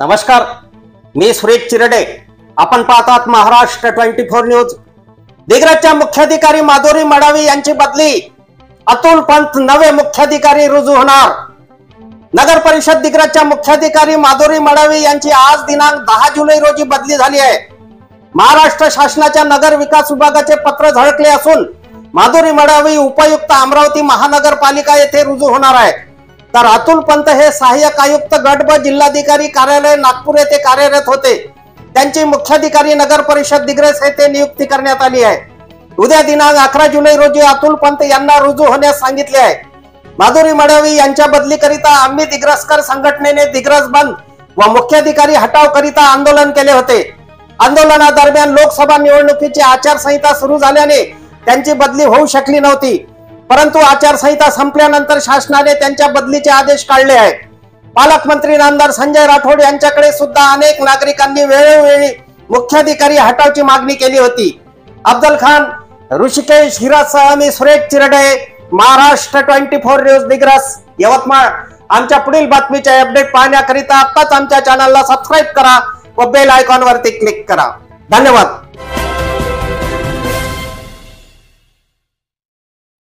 नमस्कार, मी सुरेश चिरडे. आपण पाहतात महाराष्ट्र 24 न्यूज. दिग्रजच्या मुख्याधिकारी माधुरी मडावी यांची बदली, अतुल पंत नवे मुख्याधिकारी रुजू होणार. नगर परिषद दिग्रजच्या मुख्याधिकारी माधुरी मडावी यांची आज दिनांक 10 जुलै रोजी बदली झाली आहे. महाराष्ट्र शासनाच्या नगर विकास विभागाचे पत्र झळकले असून माधुरी मडावी उपायुक्त अमरावती महानगरपालिका येथे रुजू होणार आहे. तर अतुल पंत हे सहाय्यक आयुक्त गट ब जिल्हाधिकारी कार्यालय नागपूर येथे कार्यरत होते. त्यांची मुख्याधिकारी नगर परिषद दिग्रज येथे नियुक्ती करण्यात आली आहे. उद्या दिनांक 11 जुलै रोजी अतुल पंत यांना रुजू होण्यास सांगितले आहे. माधुरी मडावी यांच्या बदलीकरिता आम्ही दिग्रजकर संघटनेने दिग्रज बंद व मुख्याधिकारी हटाव करिता आंदोलन केले होते. आंदोलनादरम्यान लोकसभा निवडणुकीची आचारसंहिता सुरू झाल्याने त्यांची बदली होऊ शकली नव्हती. परंतु आचारसंहिता संपल्यानंतर शासनाने त्यांच्या बदलीचे आदेश काढले आहेत. पालकमंत्री नामदार संजय राठोड यांच्याकडे सुद्धा अनेक नागरिकांनी वेळोवेळी मुख्याधिकारी हटावची मागणी केली होती. अफजल खान, ऋषिकेश हिरासह मी सुरेश चिरडे, महाराष्ट्र 24 न्यूज दिग्रज, यवतमाळ. आमच्या पुढील बातमीचे अपडेट पाहण्याकरिता आताच आमच्या चॅनलला सबस्क्राईब करा व बेल आयकॉन वरती क्लिक करा. धन्यवाद.